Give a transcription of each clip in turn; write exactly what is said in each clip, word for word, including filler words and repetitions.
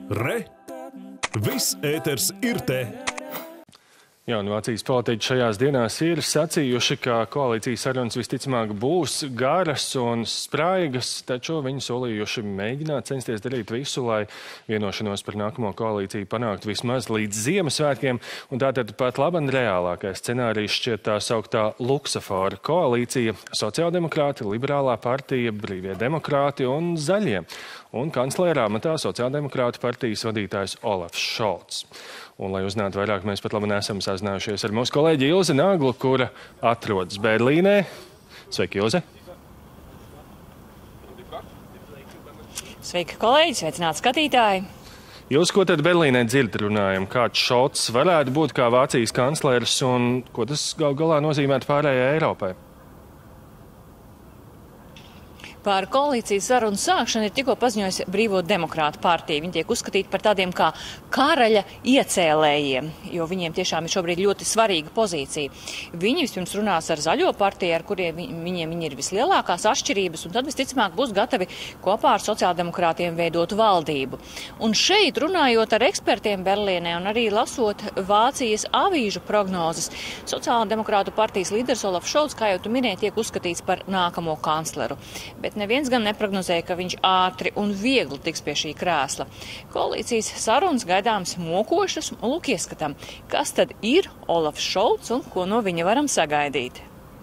Re! Viss ēters ir te! Jā, un Vācijas politiķi šajās dienās ir sacījuši, ka koalīcijas sarunas visticamāk būs garas un spraigas, taču viņi solījuši mēģināt censties darīt visu, lai vienošanos par nākamo koalīciju panāktu vismaz līdz Ziemassvētkiem, un tātad pat laban reālākais scenārijs šķiet tā sauktā luksafora koalīcija - sociāldemokrāti, liberālā partija, brīvie demokrāti un zaļie, un kanclera amatā sociāldemokrātu partijas vadītājs Olafs Šolts. Un, lai uzzinātu vairāk, mēs pat labi nesam sazinājušies ar mūsu kolēģi Ilzi Naglu, kura atrodas Berlīnē. Sveiki, Ilze! Sveiki, kolēģi! Sveicināti skatītāji! Jūs, ko tad Berlīnē dzird runājam? Kāds Šolts varētu būt kā Vācijas kanclers un ko tas gal galā nozīmētu pārējai Eiropai? Par koalīcijas sarunu sākšanu ir tikko paziņojusi Brīvo demokrātu partija. Viņi tiek uzskatīti par tādiem kā karaļa iecēlējiem, jo viņiem tiešām ir šobrīd ļoti svarīga pozīcija. Viņi vispirms runās ar zaļo partiju, ar kuriem viņiem viņi ir vislielākās atšķirības, un tad visticamāk būs gatavi kopā ar sociāldemokrātiem veidot valdību. Un šeit, runājot ar ekspertiem Berlīnē un arī lasot Vācijas avīžu prognozes, sociāldemokrātu partijas līderis Olafs Šolts, kā jau tu minēji, tiek uzskatīts par nākamo kancleru. Bet neviens gan neprognozēja, ka viņš ātri un viegli tiks pie šī krēsla. Koalīcijas sarunas gaidāms mokošas, un lūk ieskatam, kas tad ir Olafs Šolts un ko no viņa varam sagaidīt.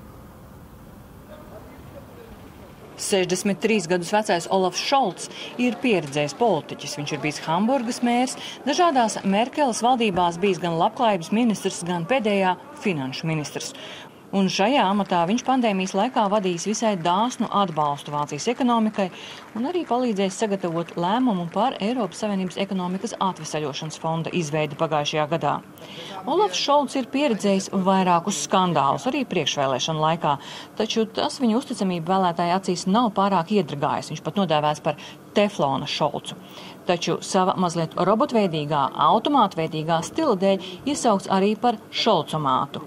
sešdesmit trīs gadus vecais Olafs Šolts ir pieredzējis politiķis. Viņš ir bijis Hamburgas mērs, dažādās Merkeles valdībās bijis gan labklājības ministrs, gan pēdējā finanšu ministrs. Un šajā amatā viņš pandēmijas laikā vadījis visai dāsnu atbalstu Vācijas ekonomikai un arī palīdzējis sagatavot lēmumu par Eiropas Savienības ekonomikas atvesaļošanas fonda izveidi pagājušajā gadā. Olafs Šolts ir pieredzējis vairākus skandālus arī priekšvēlēšanu laikā, taču tas viņa uzticamību vēlētāju acīs nav pārāk iedragājis. Viņš pat nodēvēts par teflona Šolcu. Taču sava mazliet robotveidīgā, automātveidīgā stila dēļ iesaukts arī par Šolcomātu.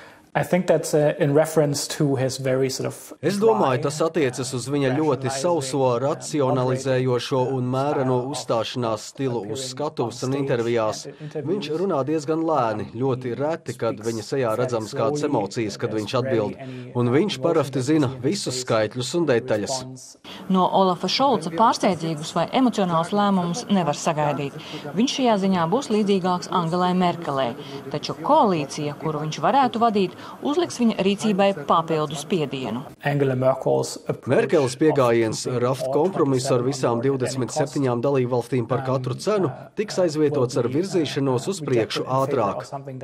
Es domāju, tas attiecas uz viņa ļoti sauso, racionalizējošo un mēreno uzstāšanās stilu uz skatuves un intervijās. Viņš runā diezgan lēni, ļoti reti, kad viņa sejā redzams kādas emocijas, kad viņš atbild. Un viņš parasti zina visus skaitļus un detaļas. No Olafa Šolca pārsteidzīgus vai emocionālus lēmumus nevar sagaidīt. Viņš šajā ziņā būs līdzīgāks Angelai Merkelei. Taču koalīcija, kuru viņš varētu vadīt, uzliks viņa rīcībai papildu spiedienu. Merkeles pieejams raft kompromisu ar visām divdesmit septiņām dalībvalstīm par katru cenu tiks aizvietots ar virzīšanos uz priekšu ātrāk.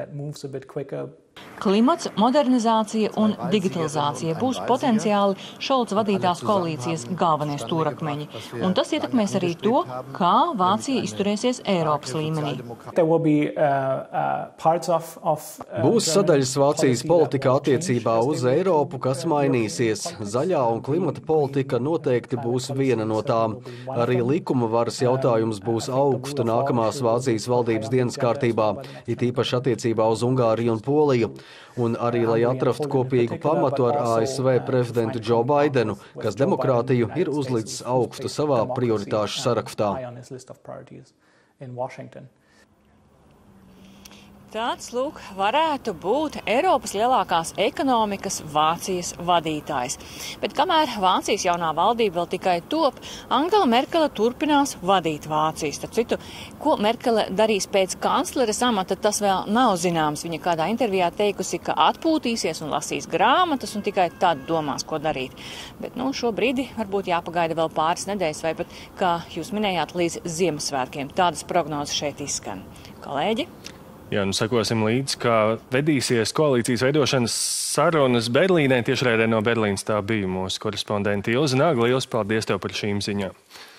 Klimats, modernizācija un digitalizācija būs potenciāli Šolca vadītās koalīcijas galvenie stūrakmeņi, un tas ietekmēs arī to, kā Vācija izturēsies Eiropas līmenī. Būs sadaļas Vācijas politikā attiecībā uz Eiropu, kas mainīsies. Zaļā un klimata politika noteikti būs viena no tām. Arī likuma varas jautājums būs augsta nākamās Vācijas valdības dienas kārtībā, it īpaši attiecībā uz Ungāriju un Poliju. Un arī, lai atrastu kopīgu pamatu ar A S V prezidentu Džo Baidenu, kas demokrātiju ir uzlicis augstu savā prioritāšu sarakstā. Tāds, lūk, varētu būt Eiropas lielākās ekonomikas Vācijas vadītājs. Bet kamēr Vācijas jaunā valdība vēl tikai top, Angela Merkele turpinās vadīt Vāciju. Starp citu, ko Merkele darīs pēc kancleres amata, tas vēl nav zināms. Viņa kādā intervijā teikusi, ka atpūtīsies un lasīs grāmatas un tikai tad domās, ko darīt. Bet nu, šo brīdi varbūt jāpagaida vēl pāris nedēļas vai pat, kā jūs minējāt, līdz Ziemassvētkiem. Tādas prognozes šeit izskan. Kolēģi? Jā, nu sakosim līdz, kā vedīsies koalīcijas veidošanas sarunas Berlīnē. Tiešraidē no Berlīnas tā bija mūsu korespondenti Ilze Nagla. Liels paldies tev par šīm ziņām.